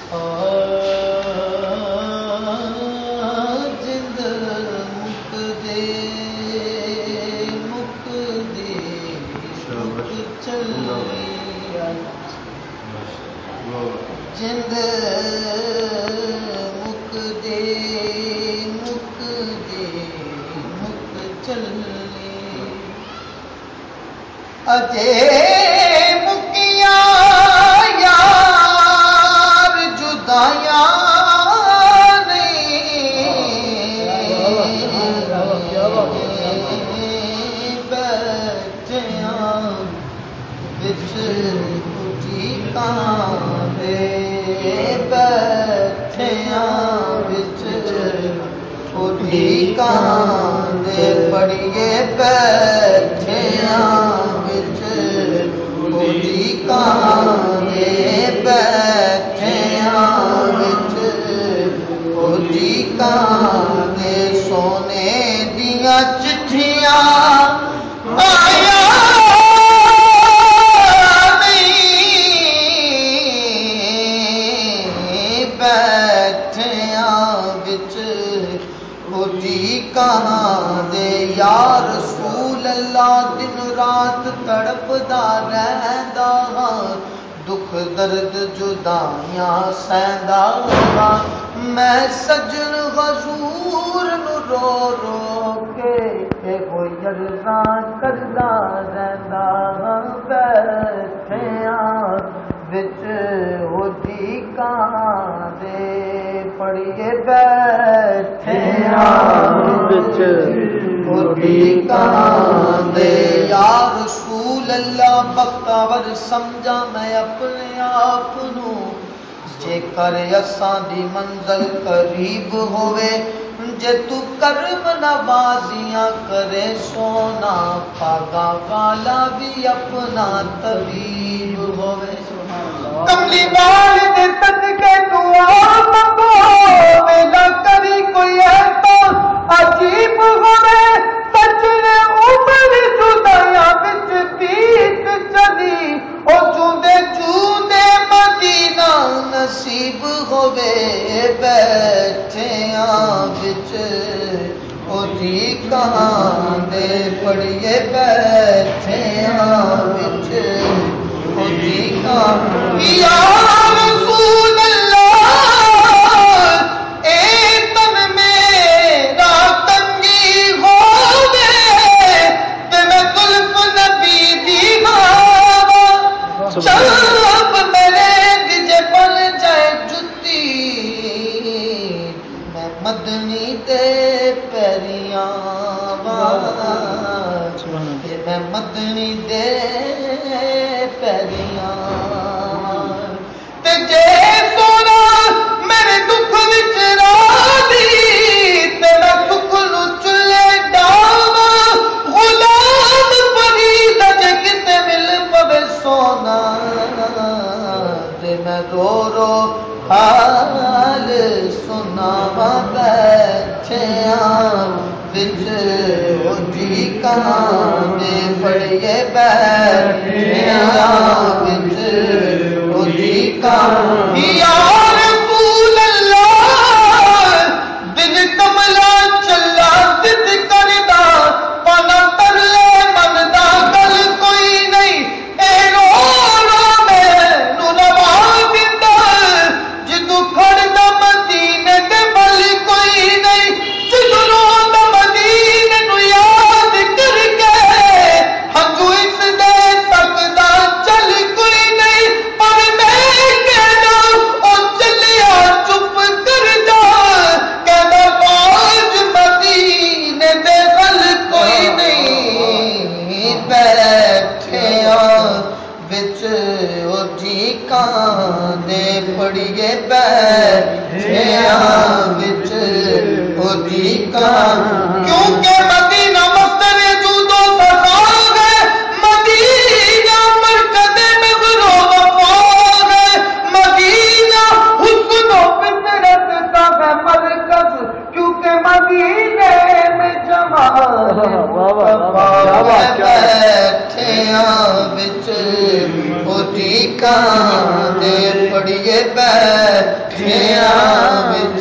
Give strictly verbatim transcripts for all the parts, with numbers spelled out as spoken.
جند مک دے مک دے مک چلی جند مک دے مک دے مک چلی اجے مکیاں یار جدائیاں نہیں بیٹھیاں بچ اٹھی کاندے بیٹھیاں بچ اٹھی کاندے پڑھیے بیٹھیاں بچ اٹھی کاندے بیٹھیاں بچ اٹھی کاندے سونے دیاں چٹھیاں آیا کہاں دے یا رسول اللہ دن رات تڑپدا رہندا دکھ درد جدائیاں سہندا میں سجن غزور نو رو رو کے وہ عرضاں کردا رہندا بیٹھیاں وچ ہوتی کہاں دے پڑھیے بیٹھیاں وچ ہوتی کہاں دے یا رسول اللہ بختور سمجھا میں اپنے آپ نو جے کر اساں دی منزل قریب ہوئے جے تو کرم نوازیاں کرے سونا پاگا والا بھی اپنا طبیب ہوئے کملی والد صدقے دعا منگو میلا کری کوئی ایسا عجیب ہوئے سچنے عمر جدائیاں بچ بیت چلی او چوندے چوندے مدینہ نصیب ہوئے بیٹھیاں بچ او جی کہاں دے پڑھیے بیٹھیاں بچ او جی کہاں یا رسول اللہ اے تن میرا تنگی ہوئے تے میں زلف نبی دی ماں شب میرے دیجے بن جائے جتی میں مدنی دے پیریاں میں مدنی دے پیریاں تے جے سونا میرے دکھ وچ راضی تے میں دکھ نو چلے ڈاواں غلام فرید جے کتے مل پوے سونا تے میں رو رو حال سناواں بیٹھیاں وچ اٹھی کہاں دے پڑھیے بیٹھیاں وچ اٹھی کہاں یا رسول اللہ دن کملا چلا ضد کردا پانا ترلے مندا گل کوئی نہیں اے رو رو میں نو روا دیندا جدوں کھڑدا مدینے تے بل کوئی نہیں جدوں روندا مدینے نو یاد کر کے ہنجو اس دے سکدا چل کوئی نہیں پر میں کہنا او چلیا چپ کر جا کہنا باج مدینے دے بل کوئی نہیں بیٹھیاں وچ اٹھی کہاں دے پڑھیے بیٹھیاں وچ اٹھی کہاں کیونکہ مدینہ مصدر وجود و بقا ہے مدینہ مرکز نظر و وفا ہے مدینہ حسن و فطرت کا ہے مرکز کیونکہ مدینے میں جمال بیٹھیاں وچ اٹھی کہاں دے پڑھیے بیٹھیاں وچ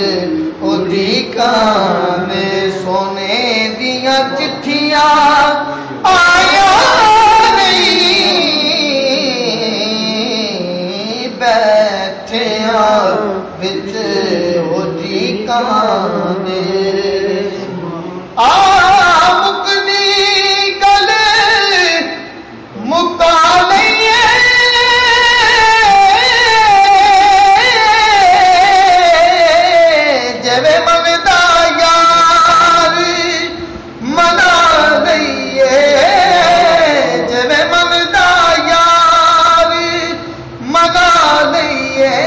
اُدیکاں نے سونے دیاں چٹھیاں آیا نہیں بیٹھیاں وچ اُدیکاں نے آ مکدی گل مکا لئیے جویں مندا یار منا لئیے جویں مندا یار منا لئیے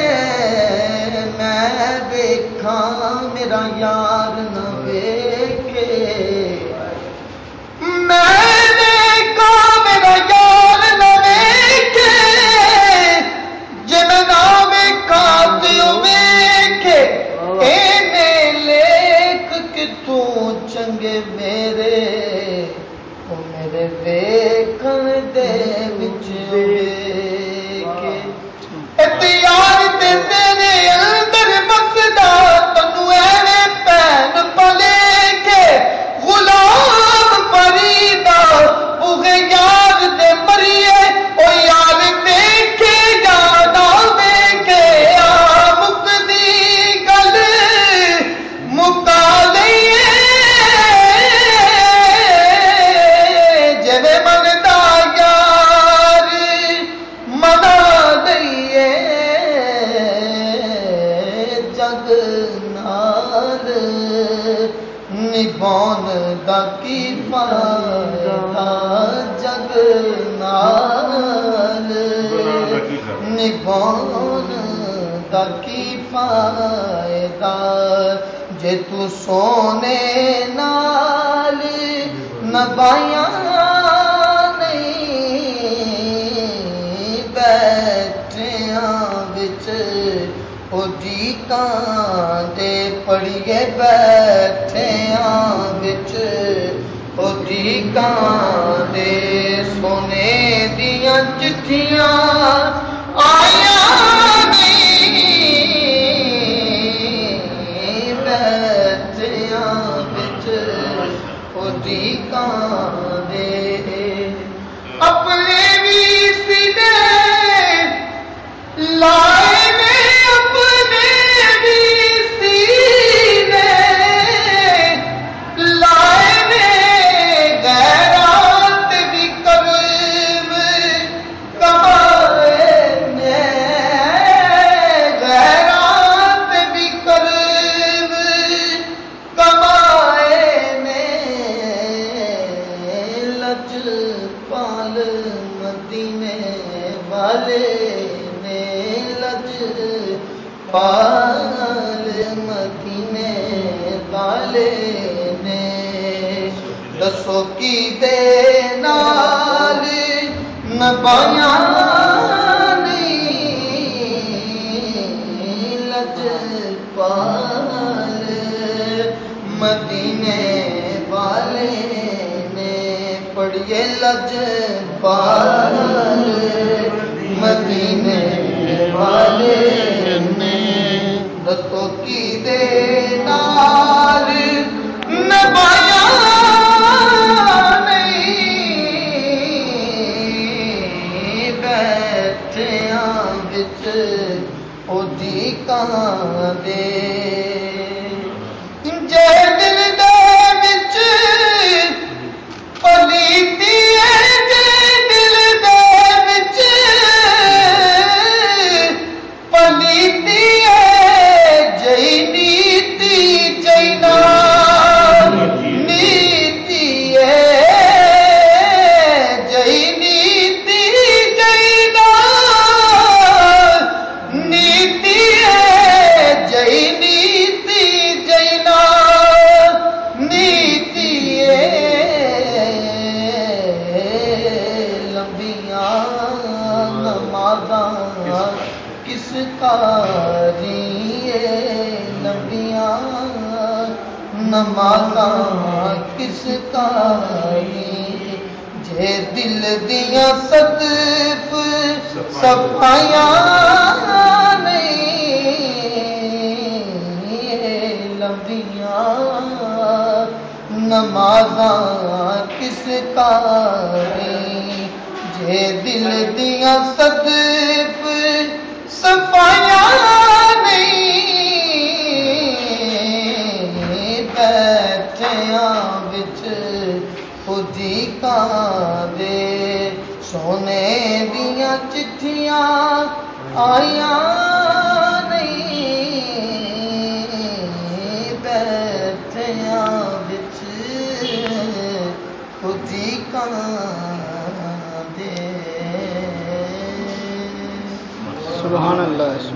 میں ویکھاں میرا یار نہ ویکھے میں ویکھاں میرا یار نہ ویکھے جے میں نہ ویکھاں تے او ویکھے اینے لیکھ کتوں چنگے میرے او میرے ویکھن دے وچ ویکھے اختیار تے تیرے اندر مقصدہ تنو ایویں پین پلے کے غلام پریدا اوہے یار دے مریے او یار ویکھے یا نہ ویکھے آ مکدی گل مکا لئیے جویں مندا یار منا لئیے جگ نال نبھاؤن دا کی فائدہ جگ نال نبھاؤن دا کی فائدہ جے تو سونے نال نبھائیاں نہیں بیٹھیاں وچ اُدیکاں دے پڑھیے بیٹھیاں وچ اُدیکاں دے سونے دیاں چٹھیاں آیا نہیں بیٹھیاں وچ اُدیکاں دے اپنے بھی سینے لائے میں اپنے بھی سینے لائے میں غیرات بھی کرم کمائے میں غیرات بھی کرم کمائے میں لج پال مدینے والے پال مدینے والے نے دسو کی دے نال نبھائیاں نہیں لج پال مدینے والے نے پڑھیے لج پال مدینے والے نے دسو کی دے نال نبھائیاں نہیں بیٹھیاں وچ اُدیکاں دے جے دل دے وچ پلیتی ہے جے دل دے وچ پلیتی ہے جئی نیتی جئی نا نیتی ہے جئی نیتی جئی نا نیتی ہے جئی نیتی جئی نا نیتی ہے لمبیاں نمازاں کس کاری لمبیاں نمازاں کس کاری جے دل دیاں صدف صفائیاں نمازاں کس کاری جے دل دیاں صدف صفائیاں نہیں بیٹھیاں وچ خودی کاندے سونے دیاں چٹھیاں آیاں نہیں بیٹھیاں وچ خودی کاندے. سبحان اللہ.